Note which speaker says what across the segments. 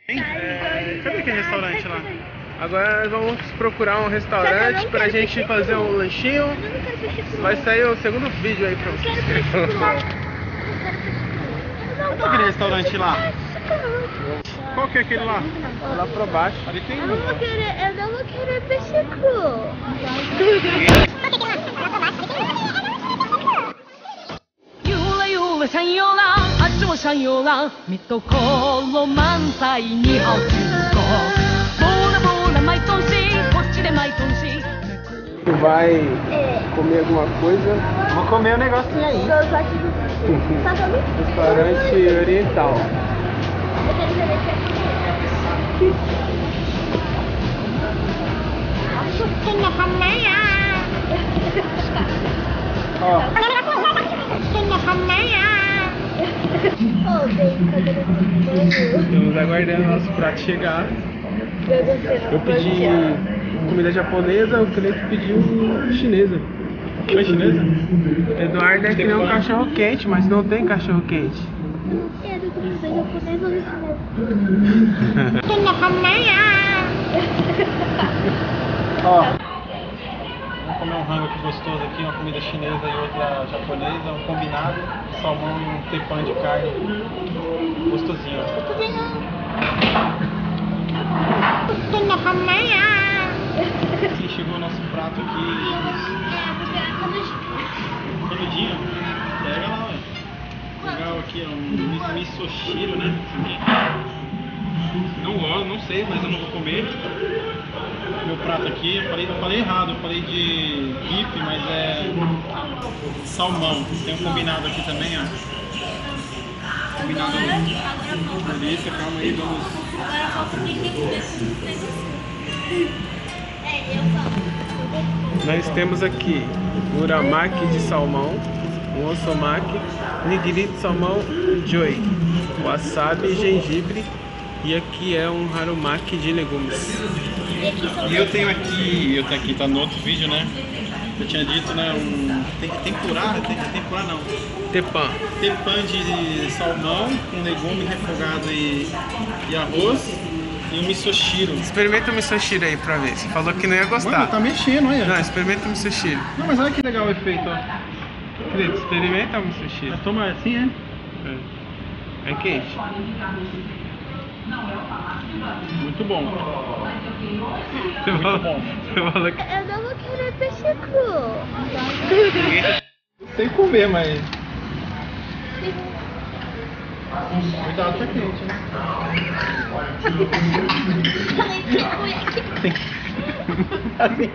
Speaker 1: Cadê aquele restaurante lá? Agora vamos procurar um restaurante pra gente fazer um lanchinho. Vai sair o segundo vídeo aí pra vocês. Cadê aquele restaurante lá? Qual que é aquele lá? Lá pra baixo. Ali tem um.
Speaker 2: Eu não vou querer peixe cru.
Speaker 1: Tu vai comer alguma coisa?
Speaker 3: Vou comer um negocinho aí.
Speaker 1: Restaurante oriental. Ó. Estamos aguardando nosso prato chegar. Eu pedi comida japonesa, o cliente pediu chinesa. Foi chinesa? Eduardo é que nem um cachorro quente, mas não tem cachorro quente. Ó, vamos comer um rango aqui gostoso aqui, uma comida chinesa e outra japonesa, um combinado, salmão e um tepan de carne. Gostosinho. Sim, chegou o nosso prato aqui. Comidinho? Pega lá, ué. Legal aqui, ó, um misoshiro, né? Não gosto, não sei, mas eu não vou comer. Meu prato aqui, eu falei errado, eu falei de bife, mas é salmão. Tem um combinado aqui também, ó. Combinado delícia, calma aí, vamos. Nós temos aqui uramaki de salmão, um osomaki, nigiri de salmão joy, wasabi e gengibre, e aqui é um harumaki de legumes. E eu tenho aqui, tá no outro vídeo, né? Eu tinha dito, né, tempurá não. Tepan de salmão com legume refogado e arroz. E um misoshiro. Experimenta o misoshiro aí pra ver. Você falou que não ia gostar. Mano, tá mexendo, olha. Não, experimenta o misoshiro. Não, mas olha que legal o efeito, ó. Querido, experimenta o misoshiro. Mas toma assim, é quente. Muito bom. Muito bom. Você falou que...
Speaker 2: Eu não vou querer peixe cru.
Speaker 1: Sem comer, mas... Cuidado, tá quente, né? Assim.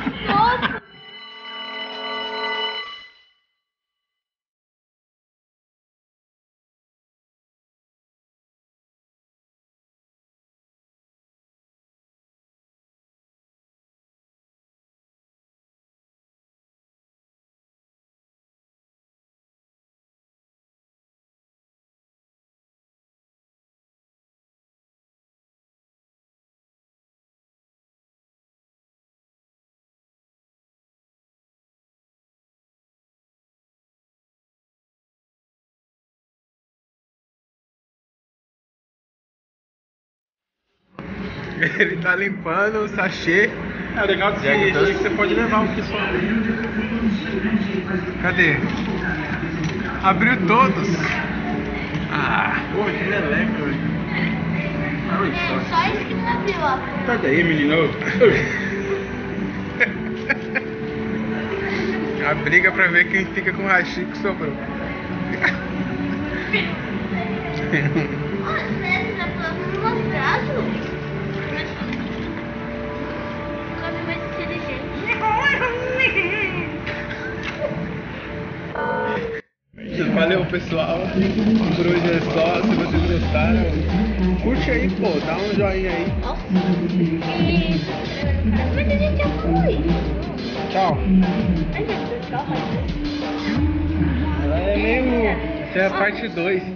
Speaker 1: Ele tá limpando o sachê. É legal que você pode levar o que só. Cadê? Abriu todos. Ah, porra, que meleca, velho.
Speaker 2: Só isso que não abriu, ó.
Speaker 1: Sai daí, menino. A briga pra ver quem fica com o hashi que sobrou. Valeu, pessoal. Por hoje é só. Se vocês gostaram, curte aí, pô. Dá um joinha aí.
Speaker 2: Mas a gente já foi.
Speaker 1: Tchau. Ela é meio... Essa é a parte 2.